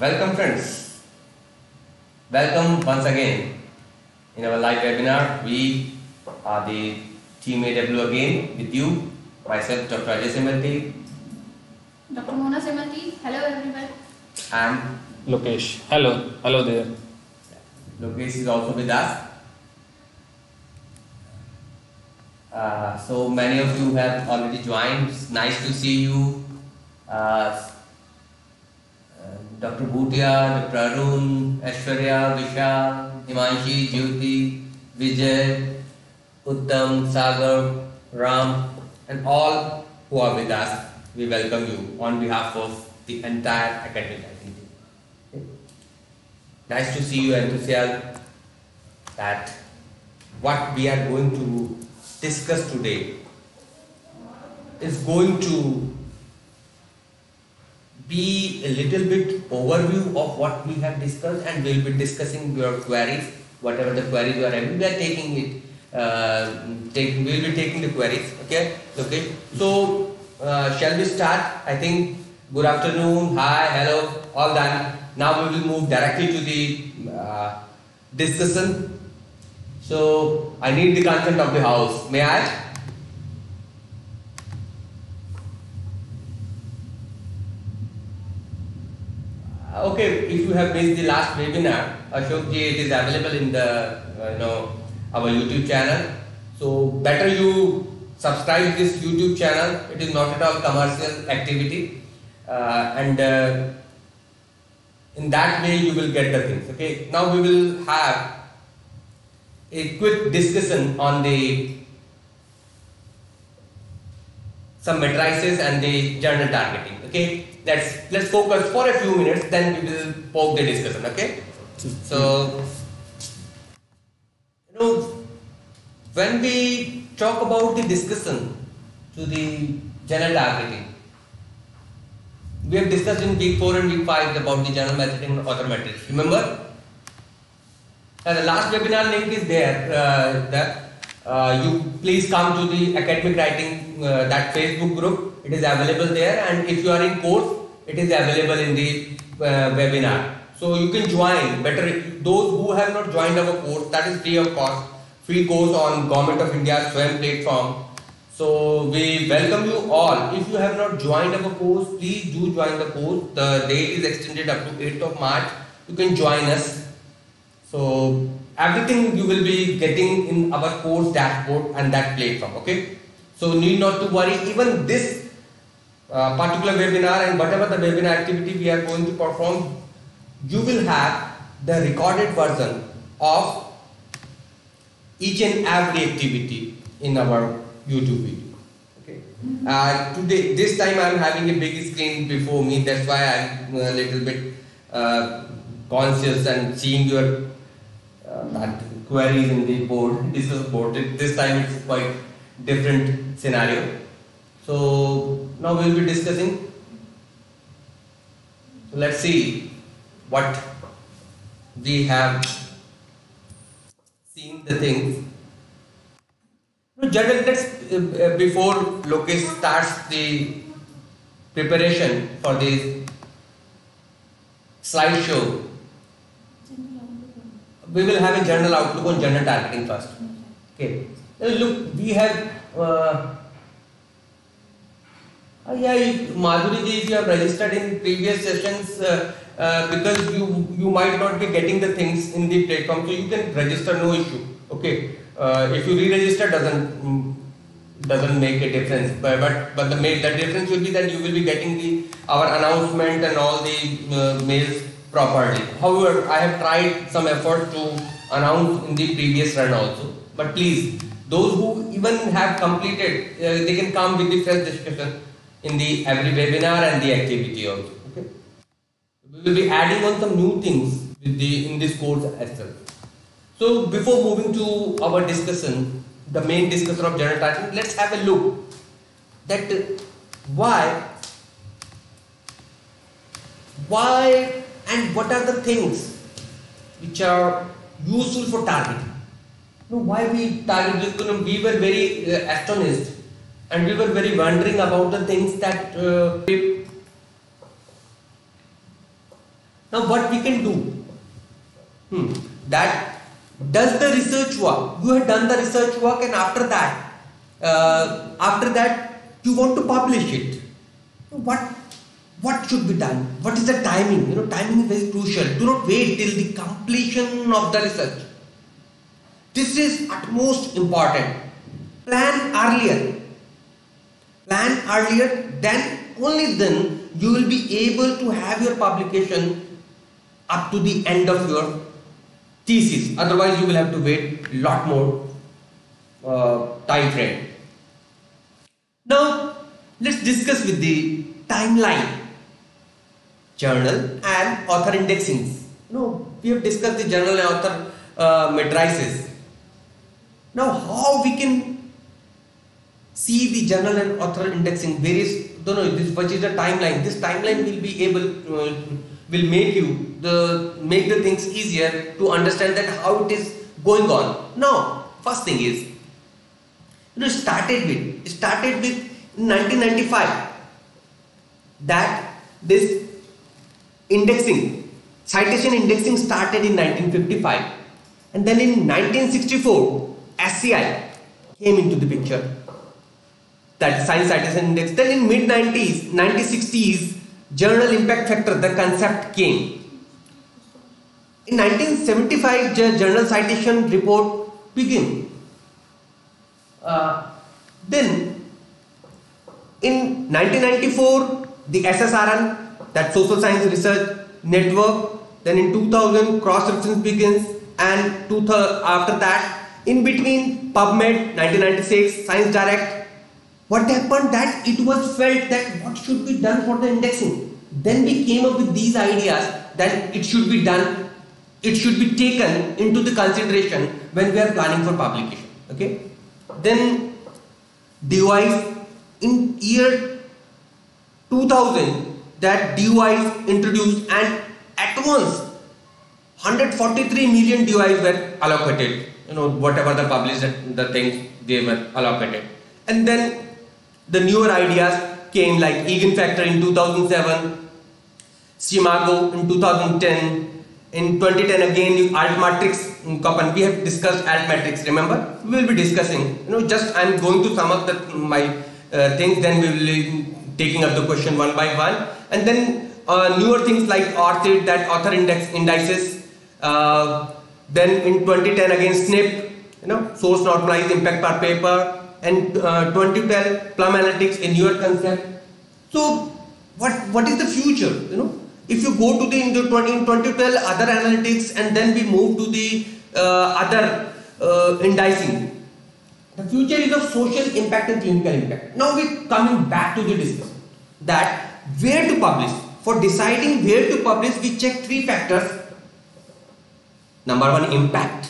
Welcome friends. Welcome once again in our live webinar. We are the Team AW again with you. Myself, Dr. Ajay Semalti. Dr. Mona Semalti. Hello everyone. And Lokesh. Hello there. Lokesh is also with us. So many of you have already joined. It's nice to see you. Dr. Bhutia, Dr. Arun, Aishwarya, Vishal, Himanshi, Jyoti, Vijay, Uttam, Sagar, Ram, and all who are with us. We welcome you on behalf of the entire academic team. Okay. Nice to see you enthusiasm that what we are going to discuss today is going to be a little bit overview of what we have discussed, and we'll be discussing your queries, whatever the queries you are having. We are taking it, we'll be taking the queries. Okay. So shall we start? I think good afternoon, hi, hello, all done. Now we will move directly to the discussion. So I need the consent of the house. May I? Okay, if you have missed the last webinar, Ashok ji, it is available in the our YouTube channel. So better you subscribe this YouTube channel. It is not at all commercial activity, and in that way you will get the things. Okay. Now we will have a quick discussion on the some matrices and the journal targeting. Okay. Let's focus for a few minutes, then we will poke the discussion. Okay. So when we talk about the discussion to the journal targeting, we have discussed in week 4 and week 5 about the journal messaging and author metrics. Remember? And the last webinar link is there. You please come to the academic writing that Facebook group. It is available there, and if you are in course, it is available in the webinar. So you can join. Better those who have not joined our course, that is free of cost. Free course on Government of India's SWAYAM platform. So we welcome you all. If you have not joined our course, please do join the course. The date is extended up to 8th of March. You can join us. So everything you will be getting in our course dashboard and that platform. Okay. So need not to worry. Even this particular webinar and whatever the webinar activity we are going to perform, you will have the recorded version of each and every activity in our YouTube video. Okay. Today, this time I am having a big screen before me. That's why I am a little bit conscious and seeing your that queries in the board, discuss board. This time it's quite different scenario. So now we will be discussing. So let's see what we have seen the things. General, let's before Lokesh starts the preparation for this slideshow, we will have a general outlook on journal targeting first. Okay. Look, we have. Madhuri ji, if you have registered in previous sessions, because you might not be getting the things in the platform, so you can register, no issue. Okay. If you re-register, doesn't make a difference. But the difference will be that you will be getting our announcement and all the mails properly. However, I have tried some effort to announce in the previous run also. But please, those who even have completed, they can come with the fresh discussion in the every webinar and the activity also. Okay. We will be adding on some new things with in this course as well. So before moving to our discussion, the main discussion of journal targeting, let's have a look that why and what are the things which are useful for targeting. Why we target this? We were very astonished and we were very wondering about the things that Now what we can do? That does the research work. You have done the research work, and after that, you want to publish it. What should be done? What is the timing? Timing is very crucial. Do not wait till the completion of the research. This is utmost important. Plan earlier. Then only then you will be able to have your publication up to the end of your thesis. Otherwise, you will have to wait a lot more time frame. Now, let's discuss with the timeline. Journal and author indexing. We have discussed the journal and author matrices. Now, how we can see the journal and author indexing? Which is the timeline? This timeline will be able will make the things easier to understand that how it is going on. Now, first thing is, started with 1995 that this citation indexing started in 1955, and then in 1964 SCI came into the picture, that Science Citation Index. Then in mid-90s, 1960s, Journal Impact Factor, the concept came. In 1975, Journal Citation Report began. Then in 1994, the SSRN, that Social Science Research Network. Then in 2000, cross-reference begins, and after that, in between, PubMed, 1996, Science Direct. What happened? That it was felt that what should be done for the indexing. Then we came up with these ideas that it should be done, it should be taken into the consideration when we are planning for publication. Okay. Then DOIs in year 2000, that DOIs introduced, and at once 143 million DOIs were allocated. Whatever the published the things they were allocated. And then the newer ideas came, like Egan factor in 2007, SCImago in 2010, in 2010 again Altmatrix in Köppen. We have discussed Altmatrix, remember? We will be discussing, just I am going to sum up my things, then we will be taking up the question one by one. And then newer things like ORCID, that author indices. Then in 2010 again SNP, source normalized impact per paper. And 2012 Plum Analytics, a newer concept. So what is the future? If you go to the in 2012 other analytics, and then we move to the other indicing. The future is of social impact and clinical impact. Now we're coming back to the discussion that where to publish. For deciding where to publish, we check three factors. Number one, impact,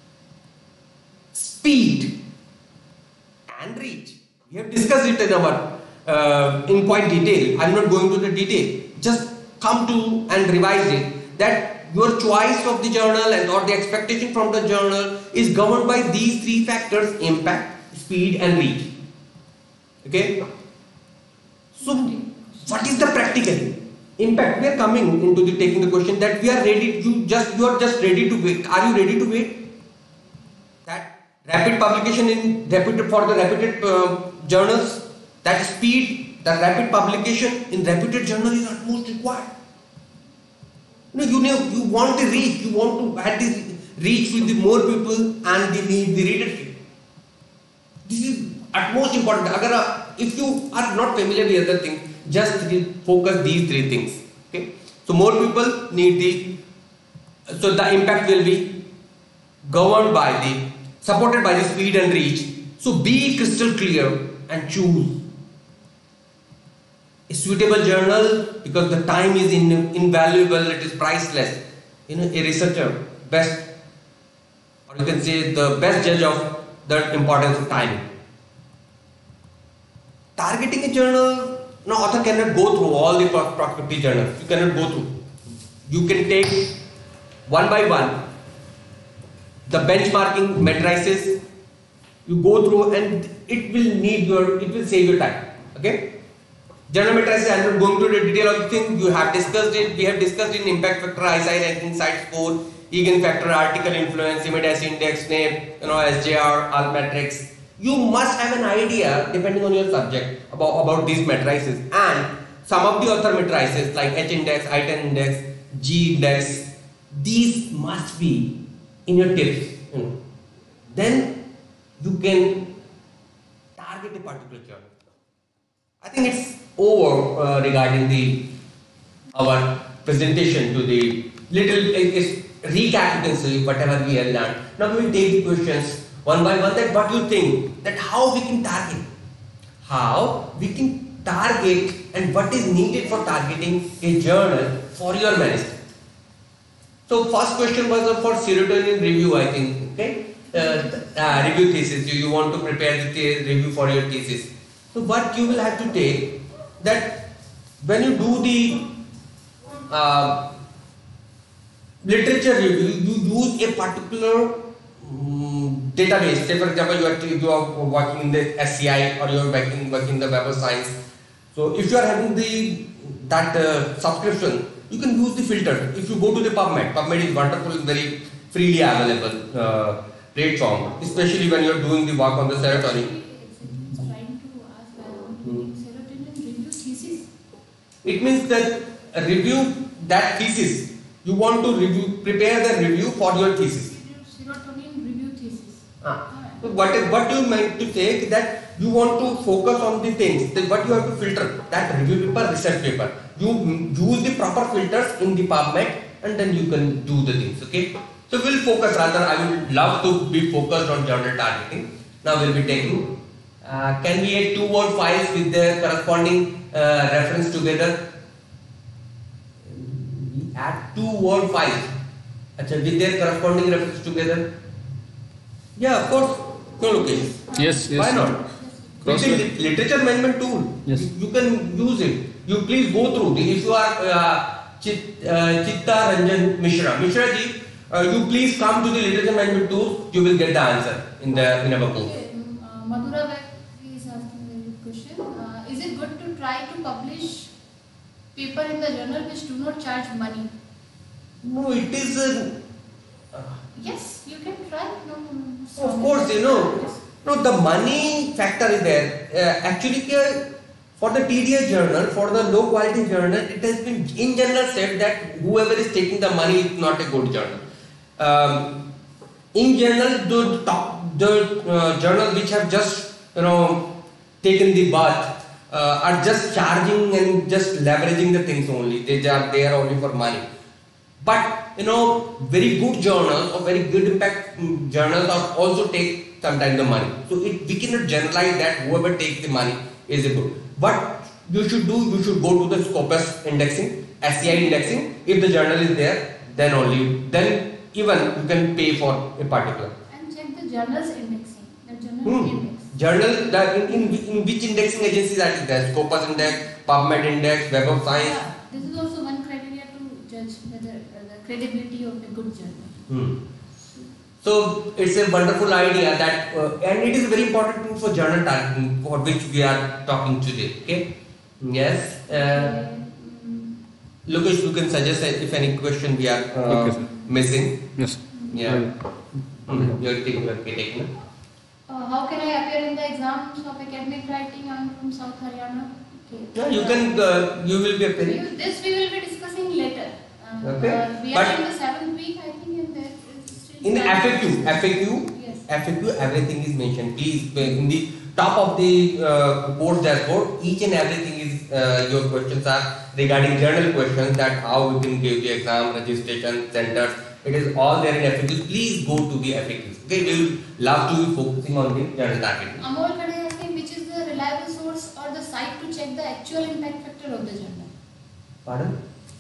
speed, and reach. We have discussed it in our in quite detail. I am not going to the detail. Just come to and revise it. That your choice of the journal and or the expectation from the journal is governed by these three factors: impact, speed, and reach. Okay. So, what is the practical impact? We are coming into the taking the question that we are ready. You are just ready to wait. Are you ready to wait? That rapid publication in reputed journals, that speed, the rapid publication in reputed journal is utmost required. You want the reach, you want to have this reach with the more people and the readership. This is utmost important. If you are not familiar with other things, just focus these three things. Okay, so more people need so the impact will be governed by supported by the speed and reach. So be crystal clear and choose a suitable journal, because the time is invaluable, it is priceless. A researcher, best, or you can say the best judge of the importance of time. Targeting a journal, no author cannot go through all the prospective journals. You cannot go through. You can take one by one the benchmarking matrices. You go through, and it will save your time. Okay. General matrices, I am not going to the detail of the thing. You have discussed it. We have discussed in impact factor, ISI ranking, site score, eigen factor, article influence, immediacy index, SNP, SJR, all matrix. You must have an idea, depending on your subject, about these matrices, and some of the other matrices like H index, I10 index, G index. These must be in your tips. Then you can target a particular journal. I think it's over regarding our presentation to the little recap. You can say whatever we have learned. Now we will take the questions one by one. That what you think, that how we can target, and what is needed for targeting a journal for your management. So first question was for serotonin review, I think. Okay, review thesis. You want to prepare the review for your thesis. So what you will have to take, that when you do the literature review, you use a particular database. Say for example, you are working in the SCI, or you are working in the Web of Science. So if you are having that subscription, you can use the filter. If you go to the PubMed is wonderful and very freely available platform, especially when you are doing the work on the serotonin. It means that review that thesis. You want to prepare the review for your thesis. Serotonin review thesis. So what you meant to say is that you want to focus on the things. Then what you have to filter, that review paper, research paper. You use the proper filters in the PubMed, and then you can do the things. Okay. So we'll focus. Rather, I would love to be focused on journal targeting. Now we'll be taking. Can we add 2 word files with their corresponding reference together? We add 2 word files with their corresponding reference together. Yeah, of course. No location. Yes. Why not? It's a literature management tool. Yes. You can use it. You please go through. If you are Chitta Ranjan Mishra ji, you please come to the literature management tool. You will get the answer in our course. Madhura Vek is asking a good question. Is it good to try to publish paper in the journal which do not charge money? No, it is. Yes, you can try. Of course, No, the money factor is there. Actually, for the TDS journal, for the low quality journal, it has been in general said that whoever is taking the money is not a good journal. In general, the journals which have just taken the bath are just charging and just leveraging the things only. They are there only for money. But very good journals or very good impact journals are also take sometimes the money. So we cannot generalize that whoever takes the money is a good. What you should do, you should go to the Scopus indexing, SCI indexing. If the journal is there, then even you can pay for a particular. And check the journals indexing. The journal index. Journal in which indexing agencies that is there? Scopus index, PubMed index, Web of Science. Yeah, this is also one criteria to judge whether the credibility of a good journal. So it's a wonderful idea that, and it is very important thing for journal targeting, for which we are talking today. Okay? Yes. Lokesh, you can suggest if any question we are missing. Yes. Yeah. You're taking. How can I appear in the exams of academic writing? I'm from South Haryana. Okay. Yeah, you can. You will be appearing. This we will be discussing later. Okay. We are in the 7th week, I think, and there is still. In the FAQ, yes. FAQ, everything is mentioned. Please, in the top of the course dashboard, each and everything is your questions are regarding journal questions, that how we can give the exam, registration, centers. It is all there in FAQs. Please go to the FAQs. Okay, we will love to be focusing on the journal targeting. Amol Khade is asking which is the reliable source or the site to check the actual impact factor of the journal. Pardon?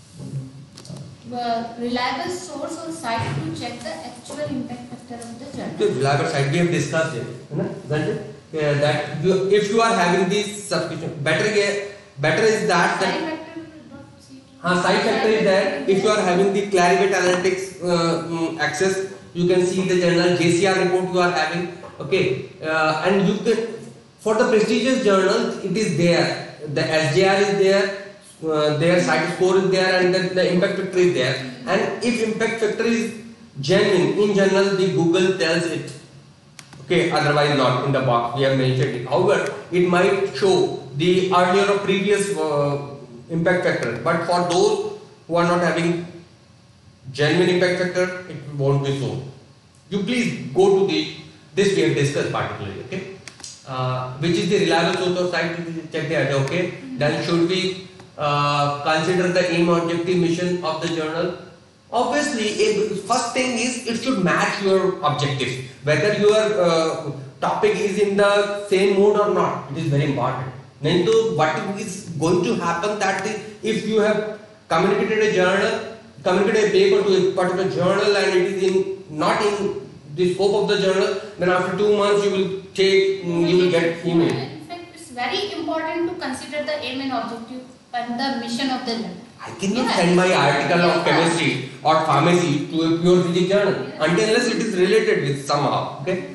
Reliable source or site to check the actual impact factor of the journal. The reliable site we have discussed it. That if you are having this subscription, better is that. Site factor is there. If you are having the Clarivate Analytics access, you can see the journal JCR report you are having. Okay, and you can, for the prestigious journals, it is there. the SJR is there, their site score is there, and the impact factor is there. And if impact factor is genuine, in general, the Google tells it. Okay, otherwise not in the box we have mentioned it. However, it might show the earlier or previous impact factor, but for those who are not having genuine impact factor, it won't be so. You please go to this we have discussed particularly, okay? Which is the reliable source of site, check the idea, okay? Then should we consider the aim, objective, mission of the journal? Obviously, first thing is it should match your objectives. Whether your topic is in the same mode or not, it is very important. Then what is going to happen that if you have communicated a paper to a particular journal and it is not in the scope of the journal, then after 2 months you will get email. In fact, it's very important to consider the aim and objective and the mission of the journal. I cannot send my article of chemistry or pharmacy to a pure physics journal unless it is related with somehow. Okay.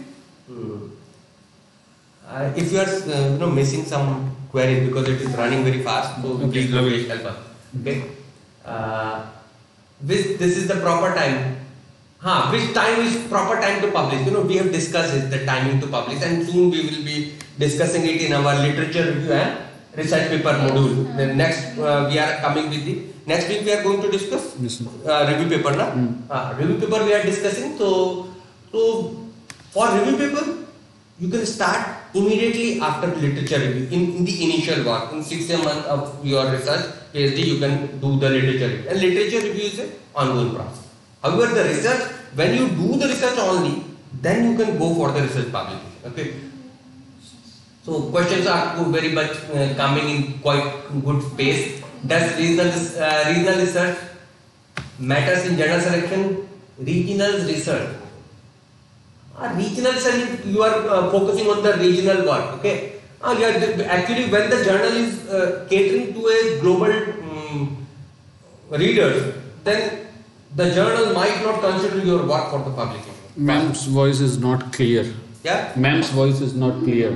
If you are missing some queries because it is running very fast, so please Ramesh help us. Okay. This is the proper time. Which time is proper time to publish? We have discussed it, the timing to publish, and soon we will be discussing it in our literature review and research paper module. The next we are coming with the next week we are going to discuss review paper. Review paper we are discussing. So for review paper you can start immediately after literature review in the initial work. In 6 months of your research PhD you can do the literature review, and literature review is an ongoing process. However, the research, when you do the research only, then you can go for the research publication. Okay. So questions are very much coming in quite good space. Does regional research matters in journal selection? Regional research. Regional research, you are focusing on the regional work. Okay. Actually, when the journal is catering to a global readers, then the journal might not consider your work for the publication. Ma'am's voice is not clear. Yeah? Ma'am's voice is not clear.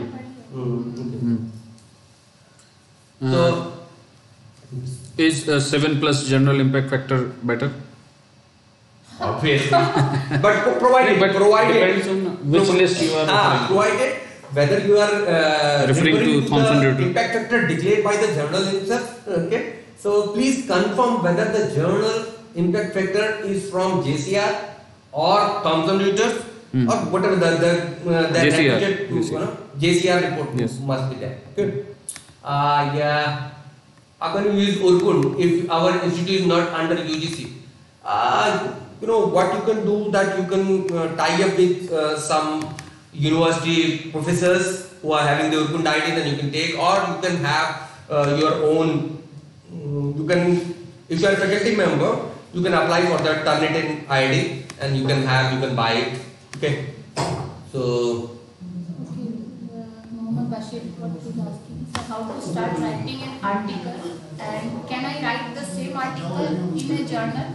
So, Is 7+ general impact factor better? obviously. But provided depends on which list you are referring to. provided whether you are Referring to Thomson the Reuters. impact factor declared by the journal itself. Okay. So please confirm whether the journal impact factor is from JCR or Thomson Reuters or whatever the JCR. JCR report must be there. Okay. Yeah. Again, you use Orkun if our institute is not under UGC. What you can do that you can tie up with some university professors who are having the Orkun ID, then you can take, or you can have your own. You can, if you are a faculty member, you can apply for that Turnitin ID and you can buy it. Okay. So. Mohammed Bashir was asking, so how to start writing an article, and can I write the same article in a journal?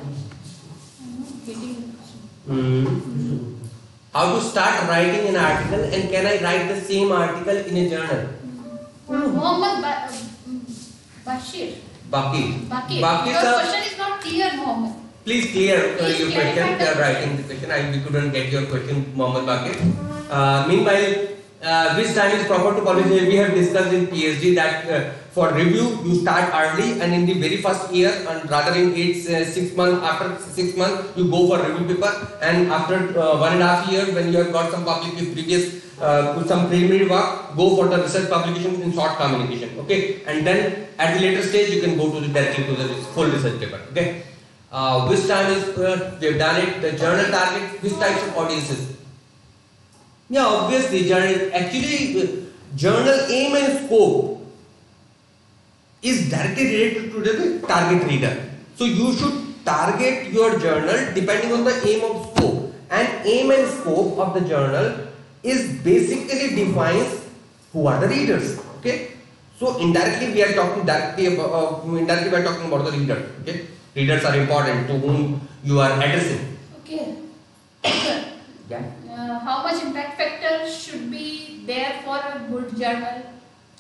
How to start writing an article, and can I write the same article in a journal? Mohammed Bashir. Baki. Your question is not clear, Mohammed. Please clear your Please question. clarify You are writing the question. We couldn't get your question, Mohammed Baki. Meanwhile, which time is proper to publish? We have discussed in PhD that for review you start early, and in the very first year, and rather in 6 months, after 6 months you go for review paper, and after 1.5 years when you have got some public previous some preliminary work, go for the research publication in short communication. Okay, and then at the later stage you can go to directly to the full research paper. Okay, which time is we have done it. The journal target, which types of audiences? Yeah, obviously, journal aim and scope is directly related to the target reader. So you should target your journal depending on the aim of scope. And aim and scope of the journal is basically defines who are the readers. Okay. So indirectly we are talking indirectly we are talking about the reader. Okay. Readers are important to whom you are addressing. Okay. Yeah. How much impact factor should be there for a good journal?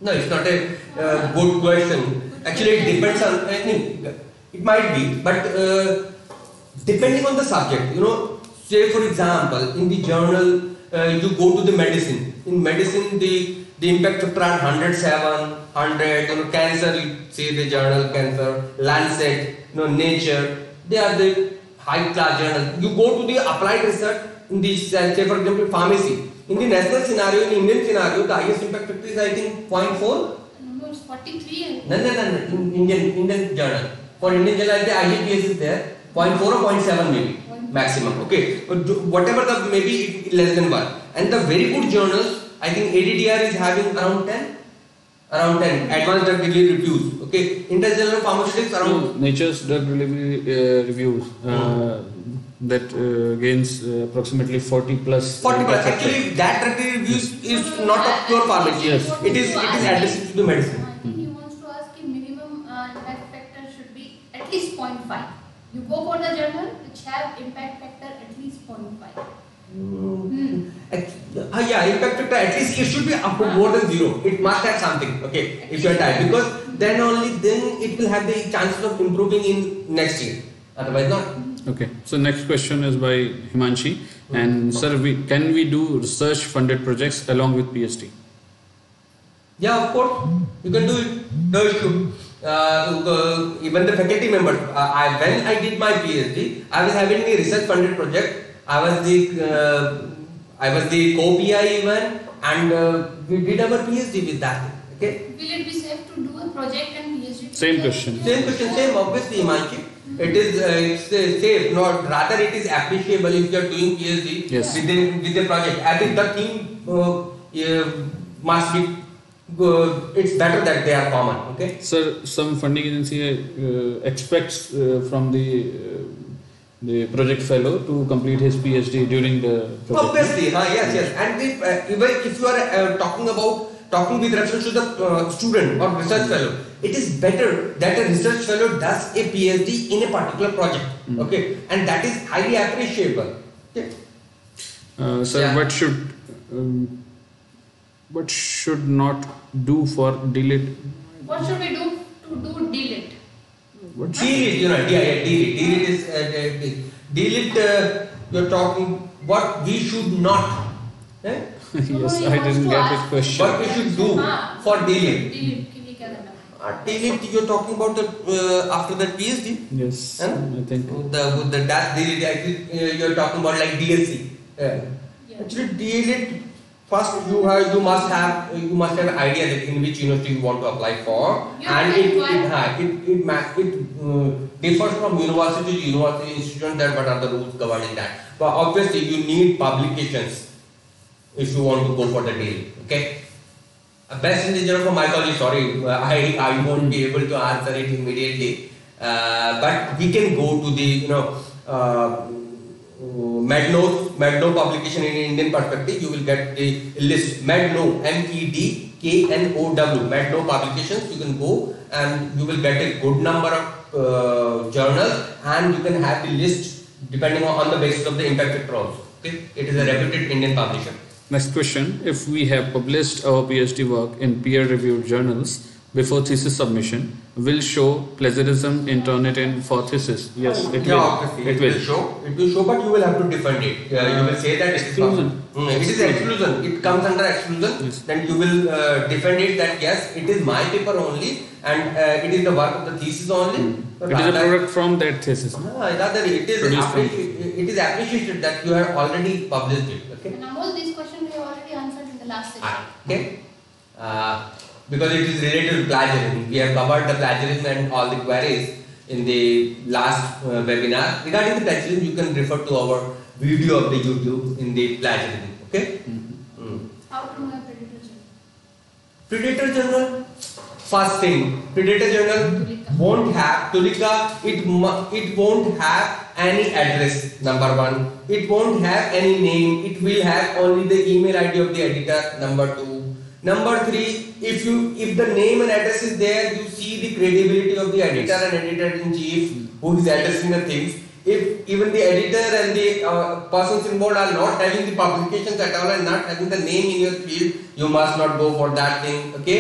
No, it's not a good question. Actually, it depends on. I think it might be, but depending on the subject, say for example, in the journal, you go to the medicine. In medicine, the impact factor are 107, 100. Cancer, say the journal Cancer, Lancet, Nature. They are the high class journal. You go to the applied research in the, say for example, pharmacy. In the national scenario, in Indian scenario, the highest impact factor is I think 0.4. No, it's 43. No. In Indian journal. For Indian journal, the IGPS is there. 0.4 or 0.7 maybe maximum. Okay, but whatever the maybe less than 1. And the very good journals, I think ADDR is having around 10. Around 10. Advanced drug delivery reviews. Okay, International Pharmaceutics around. Nature's drug delivery reviews. That gains approximately 40 plus. 40 plus. Actually, that drug reviews is not of pure pharmacy. Yes. It is addressed to the medicine. I think he wants to ask if minimum impact factor should be at least 0.5. You go for the journal which have impact factor at least 0.5. Yeah, impact factor at least it should be up to more than 0. It must have something. Okay, if you are tired, because then it will have the chances of improving in next year. Otherwise not. Okay, so next question is by Himanshi, and sir, can we do research funded projects along with PhD? Yeah, of course, you can do it. No issue. Even the faculty members. When I did my PhD, I was having a research funded project. I was the co-PI even, and we did our PhD with that. Okay. Will it be safe to do a project and PhD? Same question. Same. Obviously, Himanshi. It is safe. Not rather, it is appreciable if you are doing PhD with the project. I think the team must be. It's better that they are common. Okay. Sir, some funding agency expects from the project fellow to complete his PhD during the project. Obviously, yes. And even if you are talking with reference to the student or research fellow, it is better that a research fellow does a PhD in a particular project. Okay, and that is highly appreciable. Okay. Sir, yeah. What should not do for delete? What should we do to do delete? Delete is delete. You're talking what we should not. Yes, I didn't get it question. What we should do for delete. Delete, you're talking about the after that PhD. Yes, I think the dash delete. You're talking about like DSC. Actually, delete. First, you must have an idea that in which university you want to apply for, and it differs from university to university institution. That what are the rules governing that? But obviously, you need publications if you want to go for the deal. Okay. Best in the journal for mycology. Sorry, I won't be able to answer it immediately. But we can go to the Medno publication in Indian perspective. You will get the list. Medno, MEDKNOW. Medno publications. You can go and you will get a good number of journals, and you can have the list depending on the basis of the impact factor also. Okay, it is a reputed Indian publisher. Next question: if we have published our PhD work in peer-reviewed journals before thesis submission, will show plagiarism in Turnitin for thesis? Yes, it will. It will show, but you will have to defend it. You will say that exclusion. It is exclusion. It comes under exclusion. Yes. Then you will defend it that yes, it is my paper only, and it is the work of the thesis only. So it is a product from that thesis. Rather, it is appreciated that you have already published it. Okay. And all these questions we have already answered in the last session. Okay. Because it is related to plagiarism. We have covered the plagiarism and all the queries in the last webinar. Regarding the plagiarism, you can refer to our video of the YouTube in the plagiarism. Okay? How to know a predator journal? Predator journal. First thing, predator journal won't have Tulika. It won't have any address. Number one, it won't have any name. It will have only the email ID of the editor. Number two. Number three, if the name and address is there, you see the credibility of the editor and editor-in-chief who is addressing the things. If even the editor and the persons involved are not having the publications at all and not having the name in your field, you must not go for that thing. Okay.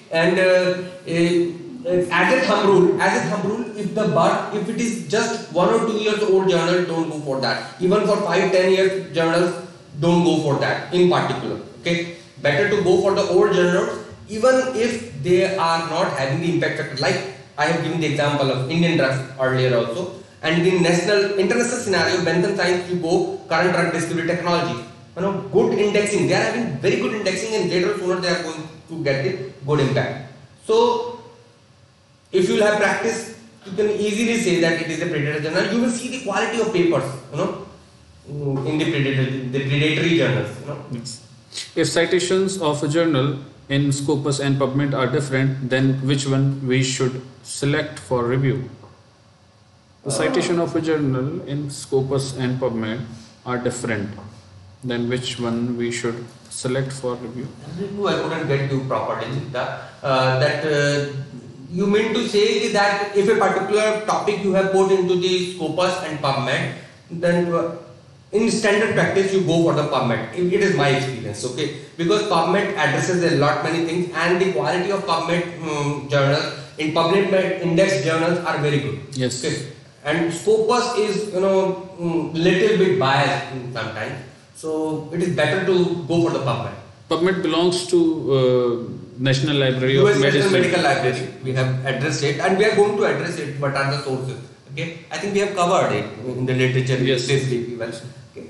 And as a thumb rule, if it is just 1 or 2 years old journal, don't go for that. Even for 5-10 years journals, don't go for that in particular. Okay, better to go for the old journals, even if they are not having the impact factor. Like I have given the example of Indian drugs earlier also, and in international scenario, Bentham Science, you go current drug discovery technology. Good indexing. They are having very good indexing, and later or sooner they are going to get the good impact. So, if you will have practice, you can easily say that it is a Predator journal. You will see the quality of papers, in the predatory journals. Yes. If citations of a journal in Scopus and PubMed are different, then which one we should select for review? The citation of a journal in Scopus and PubMed are different, then which one we should select for review? I couldn't get you properly. You mean to say that if a particular topic you have put into the Scopus and PubMed, then in standard practice you go for the PubMed. It is my experience, okay? Because PubMed addresses a lot many things, and the quality of PubMed journals in PubMed index journals are very good. Yes. Okay? And Scopus is little bit biased sometimes, so it is better to go for the PubMed. PubMed belongs to National Library US of Medicine. National Medical Library. We have addressed it, and we are going to address it. What are the sources? Okay, I think we have covered it in the literature. Yes. This week, well. Okay.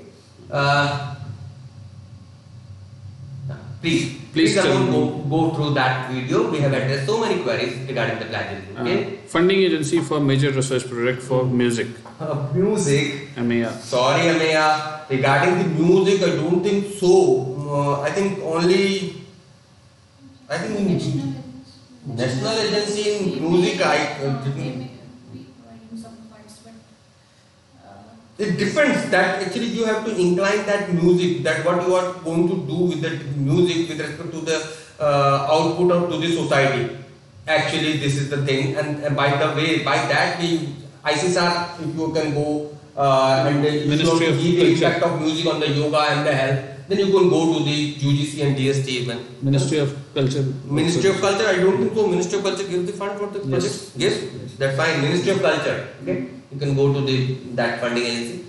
Please go through that video. We have addressed so many queries regarding the plagiarism. Okay. Funding agency for major research project for music. Music. AMEA. Sorry, AMEA. Regarding the music, I don't think so. I think National Agency in Music. It depends that actually you have to incline that music, that what you are going to do with the music with respect to the output of to the society. Actually, this is the thing, and by that the ICSR, if you can go and if you want to give the impact of music on the yoga and the health, then you can go to the UGC and DST even. Ministry of Culture. Ministry of Culture, I don't think so. Ministry of Culture gives the fund for the project. Yes, that's fine. Ministry of Culture. Okay, you can go to that funding agency.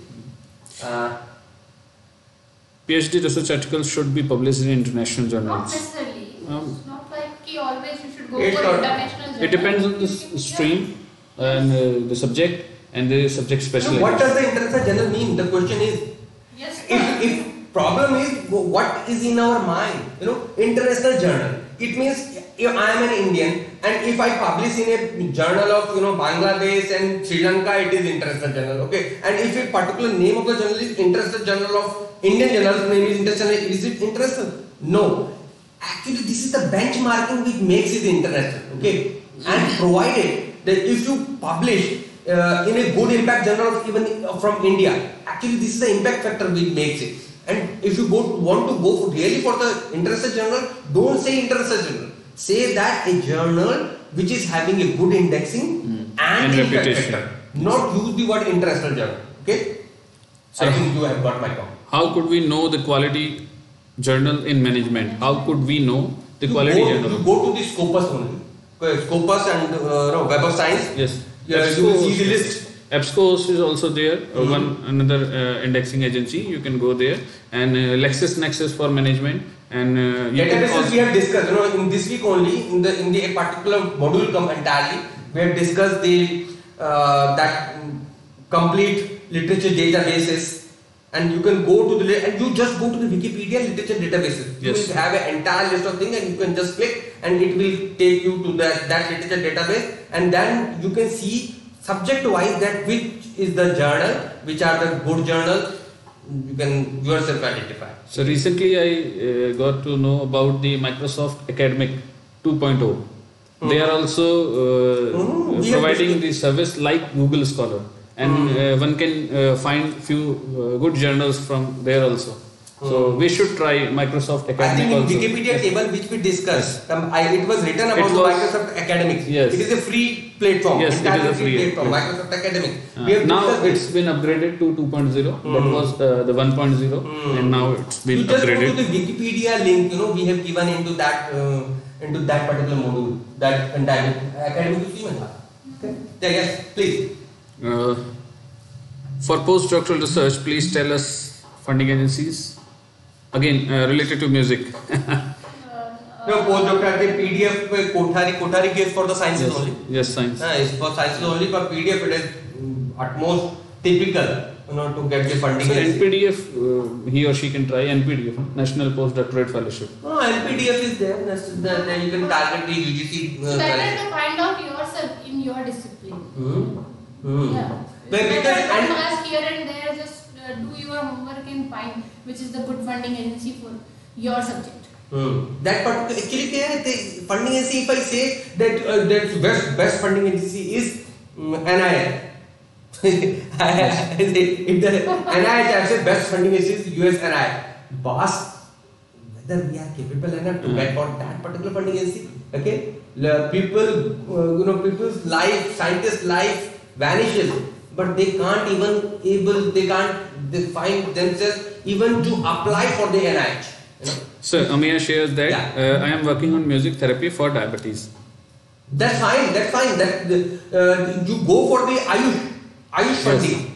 PhD research articles should be published in international Not journals. necessarily. It's not like always you should go It's for not. international journals. It depends on the stream and the subject and the subject specialization. What does the international journal mean? The question is, Yes, if problem is what is in our mind, international journal. It means if I am an Indian and if I publish in a journal of Bangladesh and Sri Lanka, it is international journal. Okay, and if a particular name of the journal is international journal of Indian journal's name is international, is it international? No. Actually, this is the benchmarking which makes it international. Okay, and provided that if you publish in a good impact journal even from India, actually this is the impact factor which makes it. And if you want to go really for the international journal, don't say international journal. Say that a journal which is having a good indexing and impact reputation. factor. Not use the word international journal. Okay? So I think you have got my point. How could we know the quality journal in management? How could we know the quality journal? You go to the Scopus only. Scopus and Web of Science. Yes. You will see the list. EBSCO is also there, another indexing agency. You can go there, and LexisNexis for management, and you can databases also, we have discussed. In this week only, in the particular module entirely, we have discussed the that complete literature databases, and you can go to and you just go to the Wikipedia literature databases. You Yes. will have an entire list of things, and you can just click, and it will take you to that literature database, and then you can see subject wise that which is the journal, which are the good journals. You can yourself identify. So recently I got to know about the Microsoft Academic 2.0. They are also providing the service like Google Scholar, and one can find few good journals from there also. So we should try Microsoft I Academic think in also. Wikipedia table which we discussed, it was written about Microsoft Academics. Yes. It is a free platform. Yes, it is entirely a free platform. platform. Microsoft Academics. We have Now discussed it's been upgraded to 2.0. That was the 1.0, and now it's been you just upgraded. go to the Wikipedia link. We have given into that into that particular module, that entire academic stream. Okay. Yeah, yes, please. For postdoctoral research, please tell us funding agencies. Again, related to music. No, postdoctoral के PDF पे Kothari case for the sciences only. Yes, science. It's for sciences only. For PDF, it is at most typical, to get the funding. So NPDF, he or she can try NPDF, National Postdoctorate Fellowship. No, NPDF is there. Then you can target the UGC. Better to find out yourself in your discipline. Yeah. Because don't ask here and there, just do your homework and find which is the good funding agency for your subject. That part actually the funding agency, if I say that that best funding agency is NIH. If the NIH I say best funding agency is US NIH. But whether we are capable enough to get for that particular funding agency, okay? People's life, scientists' life vanishes, but they can't even they find themselves even to apply for the NIH. So Amiya shares that I am working on music therapy for diabetes. That's fine. That you go for the Ayush funding.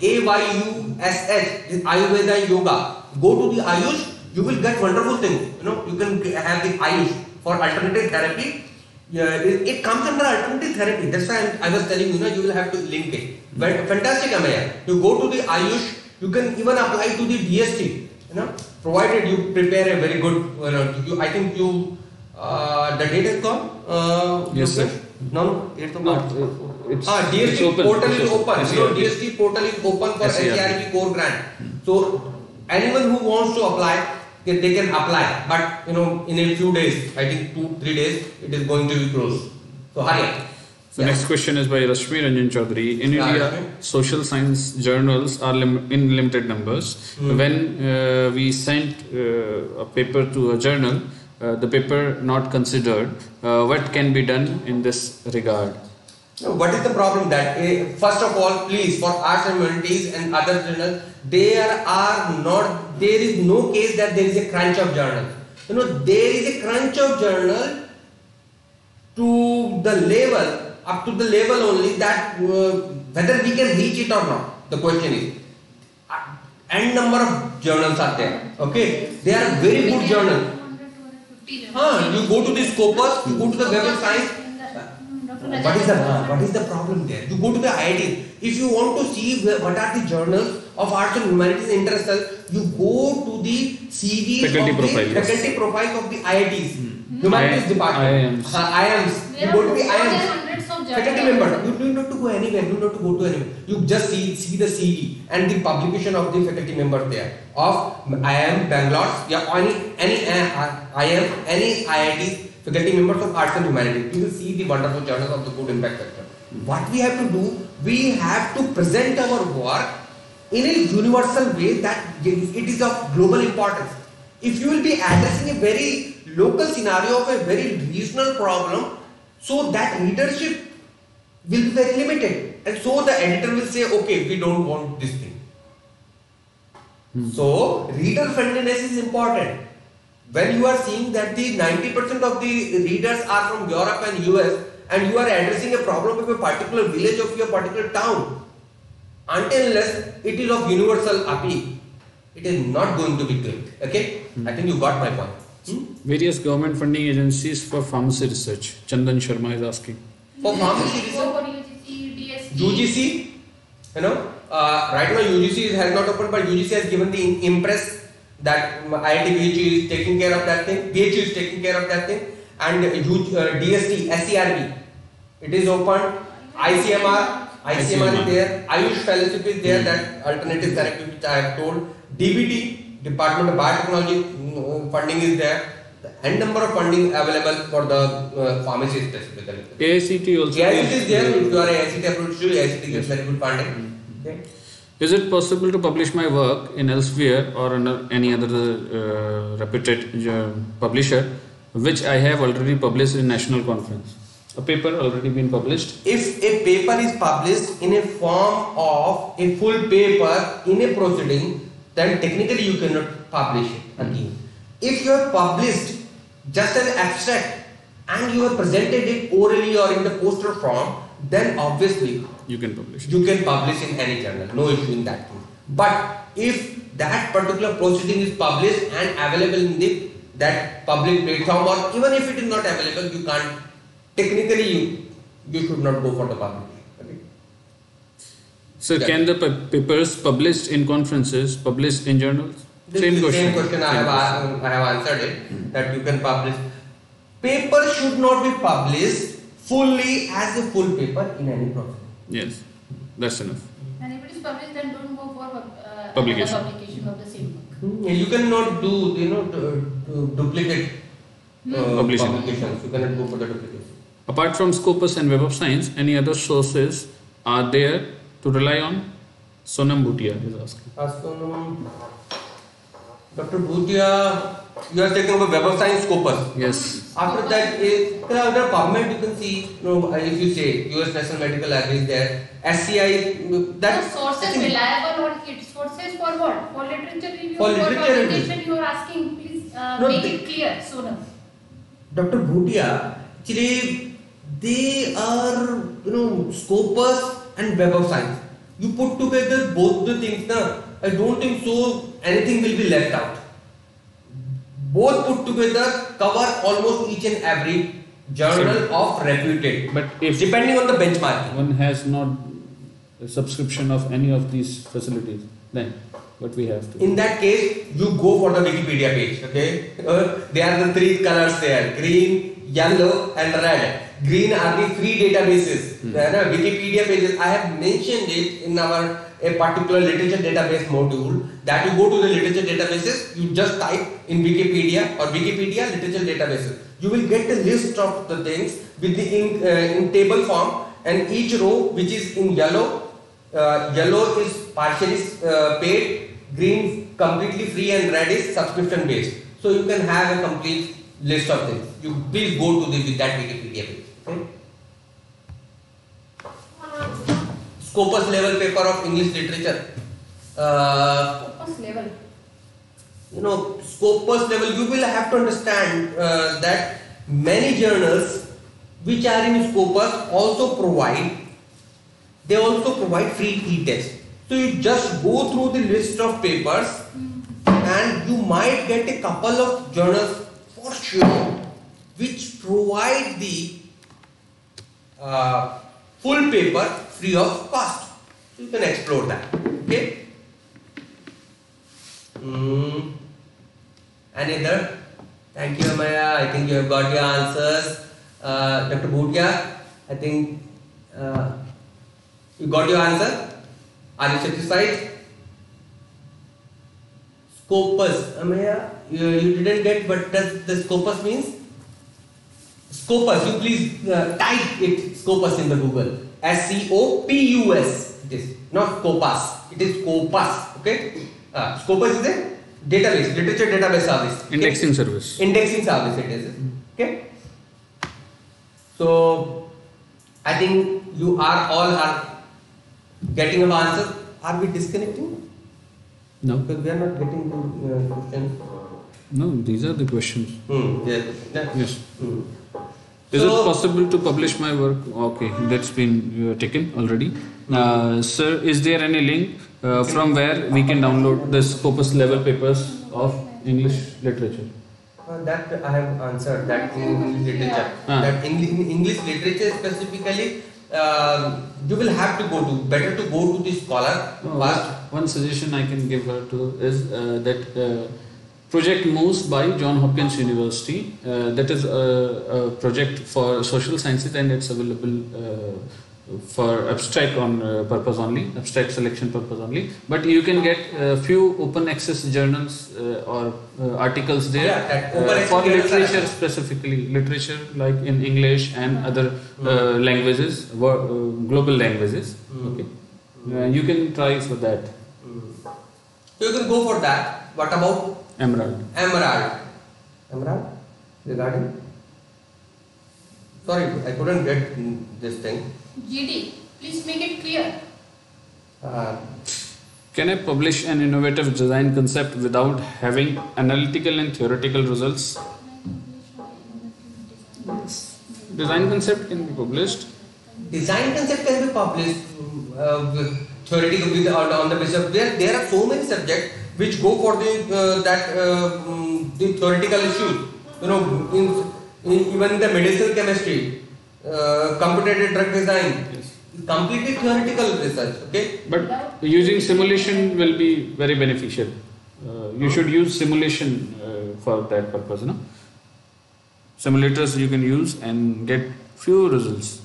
AYUSH, Ayurveda Yoga. Go to the Ayush, you will get wonderful things. You can have the Ayush for alternative therapy. It comes under alternative therapy. That's why I was telling you, you will have to link it. But fantastic, Amiya. You go to the Ayush, you can even apply to the DST. Provided you prepare a very good, I think you, the date is gone? Yes, sir. No, it's it's DST open. portal is open. SERP. DST portal is open for SERP. SERP core grant. So anyone who wants to apply, they can apply. But in a few days, I think 2-3 days, it is going to be closed. So hurry up. The next question is by Rashmi Ranjan Chaudhary. In India, social science journals are in limited numbers. When we sent a paper to a journal, the paper not considered, what can be done in this regard? What is the problem that first of all, please, for arts and humanities and other journals, there is no case that there is a crunch of journals. There is a crunch of journal to the level, up to the level only that whether we can reach it or not. The question is, n number of journals are there. Okay, they are very good journals. You go to the Scopus, you go to the Web of Science. What is the problem there? You go to the IIT. If you want to see what are the journals of arts and humanities and international, you go to the CVs faculty profile of the IITs. Humanities department. IIMs. You go to the IIMs. Faculty member. You don't have to go anywhere. You just see the CV and the publication of the faculty members there of IIM Bangalore. Any IIM, any IITs. Faculty members of arts and humanities. You will see the wonderful journals of the good impact sector. What we have to do, we have to present our work in a universal way that it is of global importance. If you will be addressing a very local scenario of a very regional problem, so that readership will be very limited. And so the editor will say, okay, we don't want this thing. So reader friendliness is important. When you are seeing that the 90% of the readers are from Europe and US and you are addressing a problem of a particular village of your particular town, until unless it is of universal appeal, it is not going to be great. Okay? I think you got my point. Various government funding agencies for pharmacy research. Chandan Sharma is asking. For pharmacy research, UGC, right now UGC has not opened, but UGC has given the impress that IIT BHU is taking care of that thing, BHU is taking care of that thing, and DST, SERB, it is open, ICMR is there, Ayush Fellowship is there, that alternative therapy which I have told, DBT, Department of Biotechnology funding is there, the n number of funding available for the pharmacy specifically. AICT also. AICT is there, if you are AICT approved, AICT gives very good funding. Okay. Is it possible to publish my work in Elsevier or under any other reputed publisher, which I have already published in national conference? A paper already been published? If a paper is published in a form of a full paper in a proceeding, then technically you cannot publish it again. If you have published just an abstract and you have presented it orally or in the poster form, then obviously You can publish. you can publish in any journal, no issue in that case. But if that particular proceeding is published and available in that public platform, or even if it is not available, you can't, technically you should not go for the public. Okay? So Yeah. can the papers published in conferences published in journals? This Same is the question. same question I have answered it, that you can publish. Paper should not be published fully as a full paper in any process. Yes, that's enough. And if it is published, then don't go for Publication. another publication of the same book. You cannot do, to duplicate Publishing. publications. You cannot go for the duplication. Apart from Scopus and Web of Science, any other sources are there to rely on? Sonam Bhutia is asking. Dr. Bhutia, you are taking about Web of Science Scopus. Yes. After that, under PubMed you can see, if you say US National Medical Library is there, SCI, The that sources reliable on its sources for what? For literature review, For literature review. publication you are asking, please No, make the- it clear, Sonam. Dr. Bhutia, actually, they are, Scopus and Web of Science. You put together both the things, na? I don't think so anything will be left out. Both put together cover almost each and every journal of reputed, But if depending on the benchmarking. one has not a subscription of any of these facilities, then what we have to? In that case, you go for the Wikipedia page. Okay, there are the three colors there: green, yellow, and red. Green are the free databases. There are Wikipedia pages. I have mentioned it in our a particular literature database module. That you go to the literature databases, you just type in Wikipedia or Wikipedia literature databases. You will get a list of the things with the in table form, and each row which is in yellow. Yellow is partially paid, green completely free, and red is subscription based. So you can have a complete list of things. You please go to that Wikipedia page. Okay? Scopus level paper of English literature. Focus level. Scopus level, you will have to understand that many journals which are in Scopus also provide free e-test. So you just go through the list of papers and you might get a couple of journals for sure which provide the full paper free of cost. So you can explore that. Okay. Any other? Thank you, Amaya. I think you have got your answers. Dr. Bhutia, I think you got your answer. Are you satisfied? Scopus, Amaya, you didn't get what does the Scopus means? Scopus, you please type it Scopus in the Google. SCOPUS. It is not Scopus. It is Scopus. Okay. Scopus is a database, literature database service. Indexing service. Indexing service it is. Okay. So I think you are all getting an answer. Are we disconnecting? No. Because we are not getting the questions. No, these are the questions. Yes. Yes. Is So- it possible to publish my work? Okay, that's been taken already. Sir, is there any link from where we can download the Scopus level papers of English literature? That I have answered. That in English literature. That in English literature specifically, you will have to better to go to the scholar first. One suggestion I can give her to is that Project MOOS by John Hopkins University. That is a project for social sciences, and it's available for abstract on purpose only, abstract selection purpose only. But you can get a few open access journals or articles there that open access for journals are literature available. specifically, literature like in English and other languages, global languages. Okay, you can try for that. So you can go for that. What about Emerald. Emerald? Emerald? Regarding? Sorry, I couldn't get this thing. GD, please make it clear. Can I publish an innovative design concept without having analytical and theoretical results? Design concept can be published. Design concept can be published theoretically on the basis of there are so many subjects which go for the theoretical issues. You know, even in the medicinal chemistry, computer drug design, completely theoretical research. Okay, But using simulation will be very beneficial. You should use simulation for that purpose. No? Simulators you can use and get few results.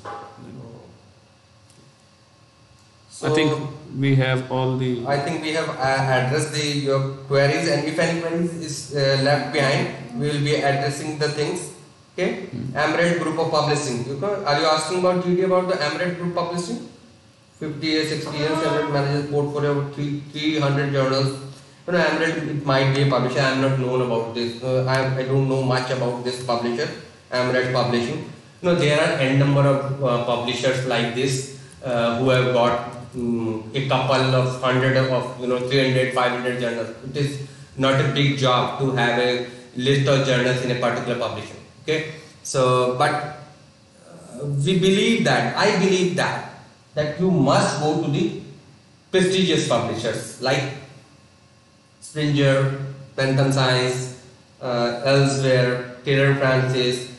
I think we have all the. I think we have addressed your queries, and if any queries is left behind, we will be addressing the things. Okay, AMRED Group of Publishing. Are you asking about GD about the AMRED Group Publishing? 50 years experience, AMRED manages portfolio of 300 journals. You know, AMRED, it might be a publisher. I am not known about this. I don't know much about this publisher, AMRED Publishing. You know, there are n number of publishers like this who have got a couple of hundred of 300, 500 journals. It is not a big job to have a list of journals in a particular publisher. Okay, so but we believe that that you must go to the prestigious publishers like Springer, Bentham Science, Elsewhere, Taylor Francis,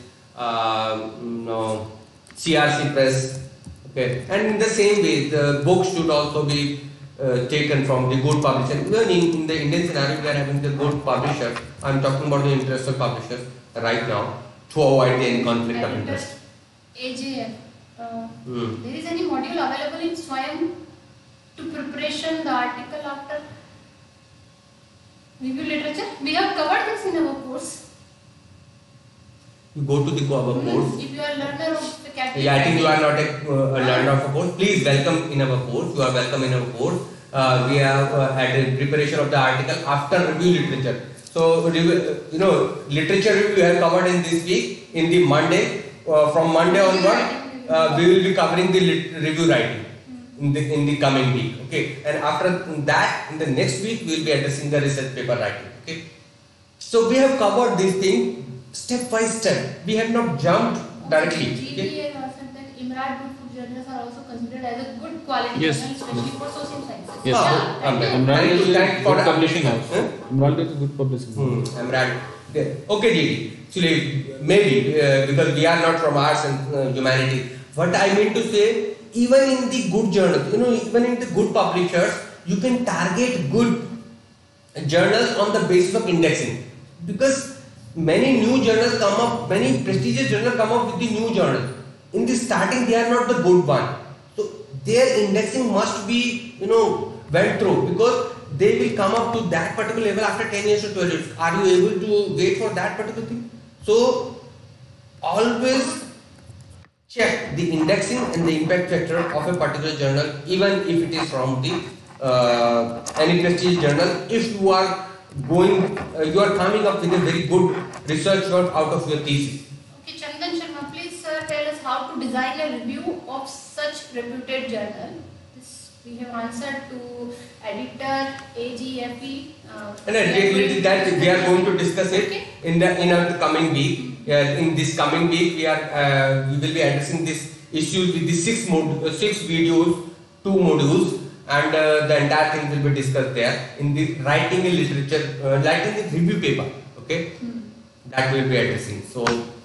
CRC Press. Okay, and in the same way, the books should also be taken from the good publisher. Even in the Indian scenario, we are having the good publishers. I am talking about the interest of publishers right now to avoid any conflict of interest. AJF. There is any module available in SWAYAM to preparation the article after review literature? We have covered this in our course. You go to the course. If you are a learner of the category. Yeah, I think you are not a learner of a course. Please welcome in our course. You are welcome in our course. We have had a preparation of the article after review literature. So, literature review we have covered in this week. In the Monday, from Monday onward, we will be covering the review writing in the coming week. Okay, and after that, in the next week, we will be addressing the research paper writing. Okay, so we have covered this thing step by step. We have not jumped directly. GPA has said that IMRAD Good Food Journals are also considered as a good quality Yes. journal, especially for social sciences. Yes. Thank you Good for publishing house. Huh? Emerald is a good publishing house. AMRAD. Okay, JD. Actually, maybe because we are not from arts and humanities. What I mean to say, even in the good journals, even in the good publishers, you can target good journals on the basis of indexing. Because many new journals come up, many prestigious journals come up with the new journals. In the starting, they are not the good one. So their indexing must be, went through, because they will come up to that particular level after 10 years or 12 years. Are you able to wait for that particular thing? So always check the indexing and the impact factor of a particular journal, even if it is from the any prestigious journal. If you are you are coming up with a very good research work out of your thesis. Okay, Chandan Sharma, please tell us how to design a review of such reputed journal. This we have answered to editor, AGFE. And that we are going to discuss it Okay. in our coming week. In this coming week, we will be addressing this issue with the 6 videos, 2 modules, and the entire thing will be discussed there in the writing a literature, writing a review paper. Okay, that will be addressing. So,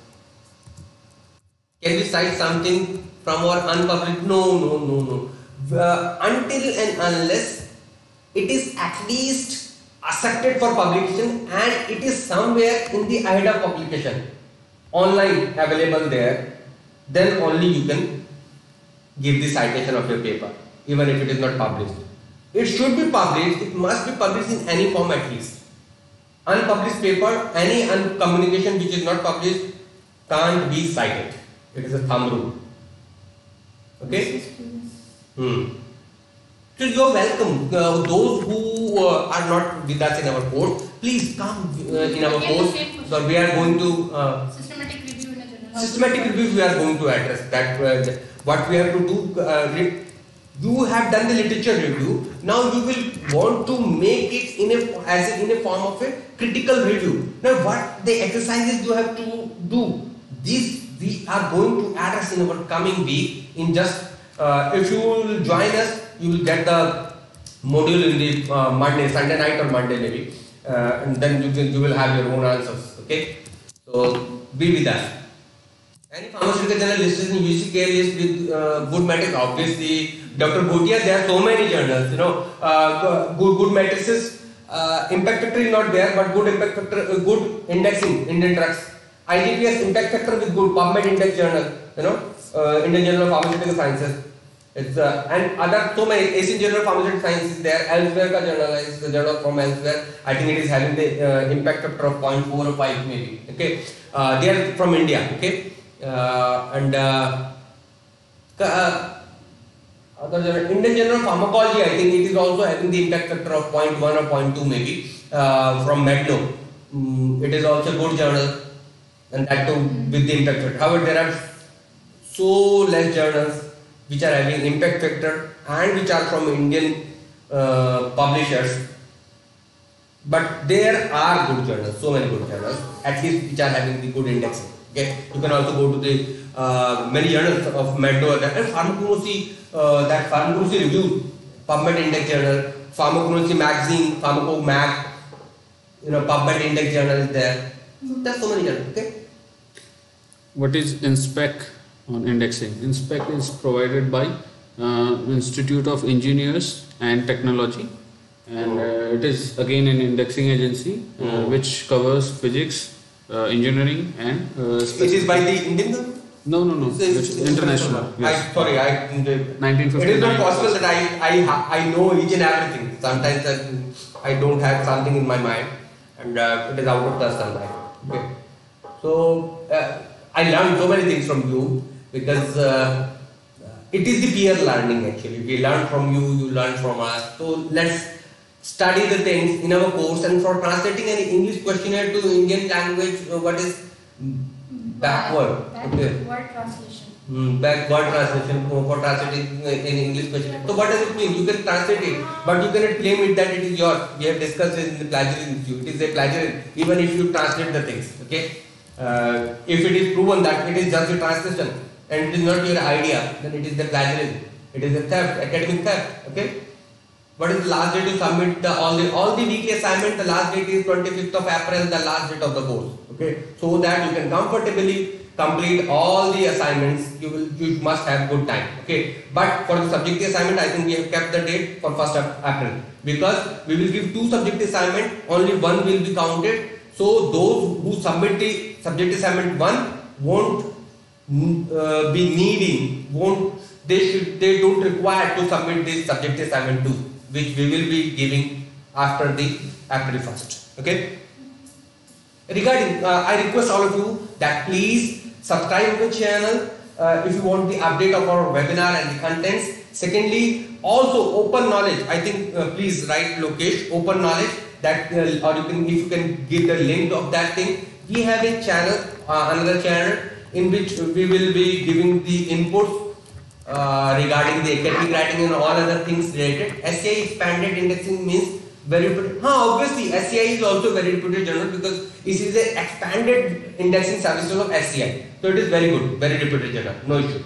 can we cite something from our unpublished? No. Until and unless it is at least accepted for publication and it is somewhere in the AIDA publication online available there, then only you can give the citation of your paper, even if it is not published. It should be published, it must be published in any form at least. Unpublished paper, any communication which is not published can't be cited. It is a thumb rule. Okay? So you are welcome. Those who are not with us in our course, please come in our course. So we are going to Systematic review in a journal. systematic review. We are going to address that. What we have to do. You have done the literature review. Now you will want to make it in a form of a critical review. Now what the exercises you have to do? These we are going to address in our coming week. In just if you will join us, you will get the module in the Monday, Sunday night or Monday maybe, and then you will have your own answers. Okay, so be with us. Any pharmaceutical journal listed in UCK list with good metrics, obviously. Dr. Bhutia, there are so many journals, good matrices. Impact factor is not there, but good impact factor, good indexing, Indian drugs. IDPS impact factor with good PubMed index journal, Indian Journal of Pharmaceutical Sciences. It's and other so many Asian Journal of Pharmaceutical Sciences there. Elsewhere ka journal is the journal from elsewhere. I think it is having the impact factor of 0.4 or 5 maybe. Okay, they are from India. Okay, other journal, Indian Journal of Pharmacology, I think it is also having the impact factor of 0.1 or 0.2 maybe from Medno. It is also a good journal, and that too with the impact factor. However, there are so less journals which are having impact factor and which are from Indian publishers. But there are good journals, so many good journals, at least which are having the good indexing. Okay, you can also go to the many journals of Medno and pharmacology. That pharmacology review, PubMed Index Journal, Pharmacology Magazine, PharmacoMag, PubMed Index Journal is there. So there's so many journals. Okay. What is InSpec on indexing? InSpec is provided by Institute of Engineers and Technology, and it is again an indexing agency which covers physics, engineering, and it is by the Indian government? No. It's international. Yes. 1959. It is not possible that I know each and everything. Sometimes I don't have something in my mind, and it is out of touch sometimes. Okay. So I learned so many things from you because it is the peer learning actually. We learn from you, you learn from us. So let's study the things in our course, and for translating an English questionnaire to Indian language, what is backward? Backward translation. Backward translation for translating in English question. So what does it mean? You can translate it, but you cannot claim it that it is yours. We have discussed it in the plagiarism issue. It is a plagiarism even if you translate the things. Okay. If it is proven that it is just a translation and it is not your idea, then it is the plagiarism. It is a theft, academic theft. Okay. What is the last date to submit all the weekly assignment? The last date is 25th of April, the last date of the course. Okay, so that you can comfortably complete all the assignments. You must have good time. Okay, but for the subjective assignment, I think we have kept the date for 1st of April because we will give 2 subjective assignment. Only one will be counted. So those who submit the subjective assignment 1 won't be needing. They don't require to submit this subjective assignment 2. Which we will be giving after the April 1st. Okay. Regarding, I request all of you that please subscribe to the channel if you want the update of our webinar and the contents. Secondly, also open knowledge. I think please write Lokesh open knowledge that or if you can give the link of that thing. We have a channel, another channel in which we will be giving the inputs. Regarding the academic writing and all other things related. SCI expanded indexing means very reputed. Obviously SCI is also very reputed journal because it is a expanded indexing services of SCI. So it is very good, very reputed journal, no issue.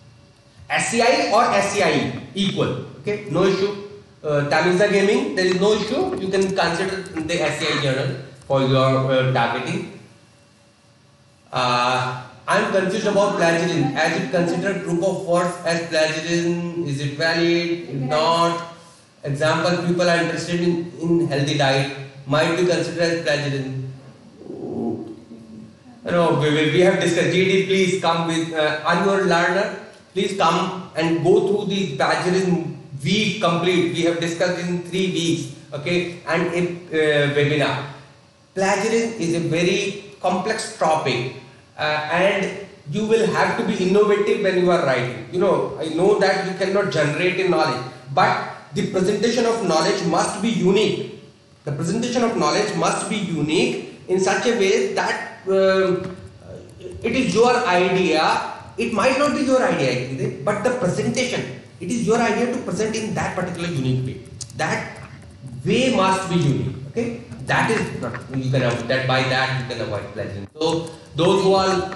SCI or SCI equal, okay, no issue. Tamiza Gaming, there is no issue. You can consider the SCI journal for your targeting. I am confused about plagiarism. As it considered group of words as plagiarism, is it valid? If not, example, people are interested in healthy diet, might be considered as plagiarism. We have discussed. GD, please come with annual learner. Please come and go through the plagiarism week complete. We have discussed in 3 weeks. Okay, and a webinar. Plagiarism is a very complex topic. And you will have to be innovative when you are writing. I know that you cannot generate a knowledge, but the presentation of knowledge must be unique. The presentation of knowledge must be unique in such a way that it is your idea. It might not be your idea, but the presentation, it is your idea to present in that particular unique way. That way must be unique. Okay, that is not, you can avoid that. By that you can avoid plagiarism. So those who are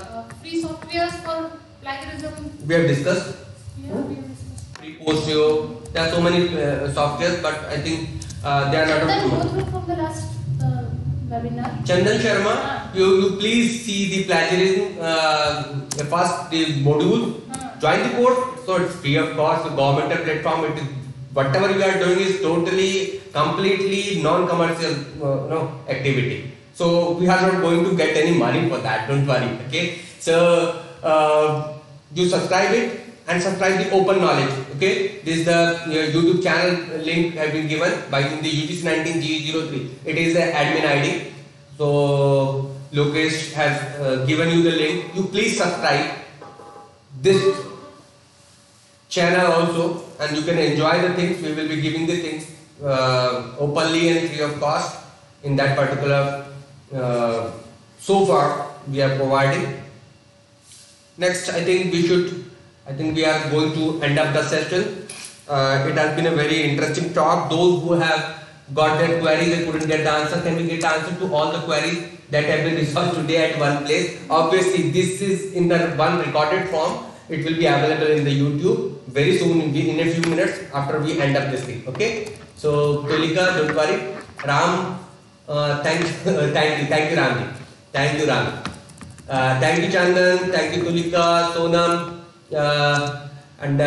free softwares for plagiarism. We have discussed. Yeah, we have discussed. Pre-Postio. There are so many softwares, but I think they are not. Then go through from the last webinar. Chandan Sharma, you please see the plagiarism first the module. Join the course, so it's free of cost. The governmental platform, it is whatever you are doing is totally, completely non-commercial activity. So we are not going to get any money for that. Don't worry. Okay. So you subscribe it and subscribe the open knowledge. Okay. This is the YouTube channel link has been given by the UGC 19G03. It is the admin ID. So Lokesh has given you the link. You please subscribe this channel also, and you can enjoy the things. We will be giving the things openly and free of cost in that particular. So far we are providing. Next, I think we are going to end up the session. It has been a very interesting talk. Those who have got their queries and couldn't get the answer, can we get answer to all the queries that have been resolved today at one place? Obviously, this is in the one recorded form. It will be available in the YouTube very soon, in a few minutes after we end up this thing. Okay. So Tulika, don't worry. Ram, thank you, Ramji. Thank you, Ram. Thank you, Chandan. Thank you, Tulika, Sonam, and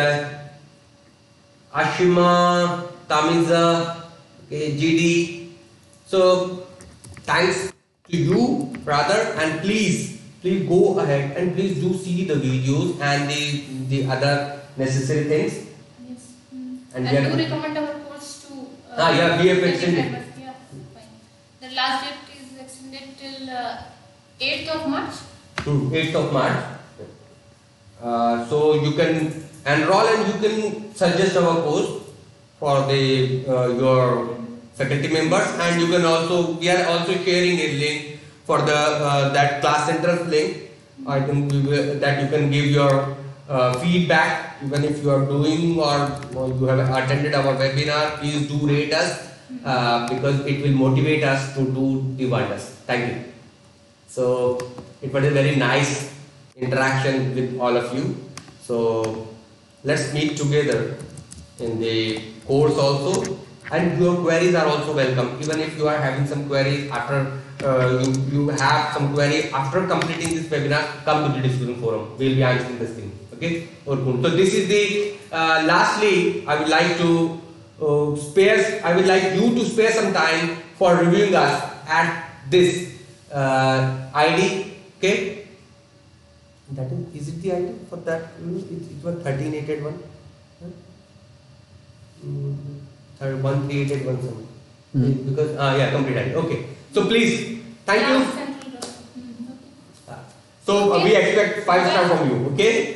Ashima, Tamiza, okay, GD. So thanks to you, brother, and please go ahead and please do see the videos and the other necessary things. Yes. And And do recommend our course to. We have extended. Yeah, fine. The last date is extended till 8th of March. 8th of March. So you can enroll and you can suggest our course for the your faculty members, and you can also, we are also sharing a link for the that class centers link. I think that you can give your feedback, even if you are doing or you have attended our webinar. Please do rate us because it will motivate us to do the wonders. Thank you. So it was a very nice interaction with all of you. So let's meet together in the course also, and your queries are also welcome. Even if you are having some queries after you have some query after completing this webinar, come to the discussion forum. We will be answering this thing. Okay. So this is the lastly, I would like to I would like you to spare some time for reviewing us at this ID. Okay. That is it the ID for that? It was 1381. 1381 because complete ID. Okay. So please, thank you. So we expect 5-star from you. Okay.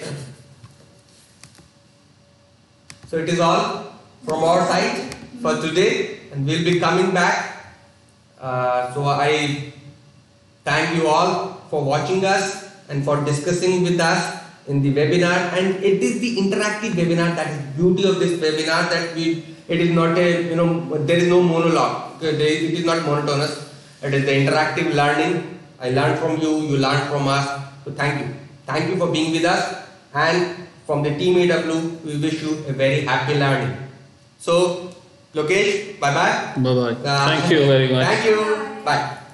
So it is all from our side for today, and we'll be coming back. So I thank you all for watching us and for discussing with us in the webinar. And it is the interactive webinar, that is the beauty of this webinar, that it is not a, there is no monologue. It is not monotonous. It is the interactive learning. I learn from you, you learn from us. So thank you. Thank you for being with us. And from the team AW, we wish you a very happy learning. So, Lokesh, bye-bye. Bye-bye. Thank you very much. Thank you. Bye.